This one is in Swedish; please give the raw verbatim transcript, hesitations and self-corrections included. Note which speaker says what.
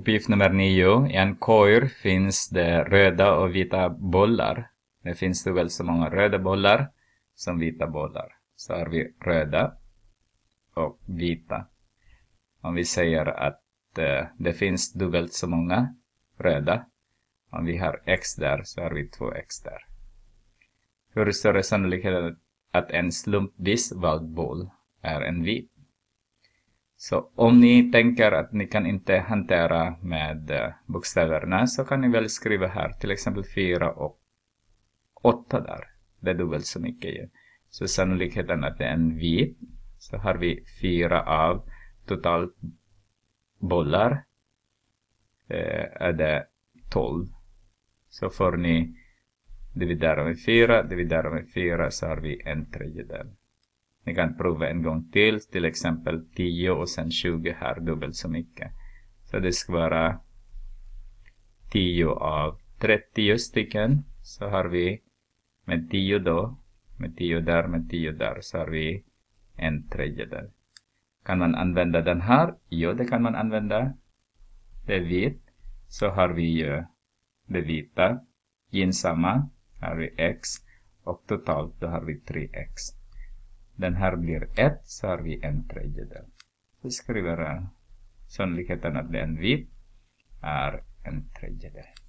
Speaker 1: Uppgift nummer nio. I en korg finns det röda och vita bollar. Det finns dubbelt så många röda bollar som vita bollar. Så har vi röda och vita. Om vi säger att uh, det finns dubbelt så många röda. Om vi har x där så har vi två x där. Hur stor är sannolikheten att en slumpvis vald boll är en vit? Så om ni tänker att ni kan inte hantera med uh, bokstäverna, så kan ni väl skriva här till exempel fyra och åtta där. Det är dubbelt så mycket ju. Så sannolikheten att det är en vit, så har vi fyra av totalt bollar uh, är det tolv. Så får ni dividera med fyra, dividera med fyra, så har vi en tredjedel. Ni kan prova en gång till, till exempel tio och sen tjugo här, dubbelt så mycket. Så det ska vara tio av trettio stycken, så har vi med tio då, med tio där, med tio där, så har vi en tredjedel. Kan man använda den här? Jo, det kan man använda. Det är vit, så har vi ju det vita, gynnsamma, har vi x, och totalt då har vi tre x. Den här blir ett, så har vi en tredjedel. Så skriver jag sannolikheten att den vit är en tredjedel.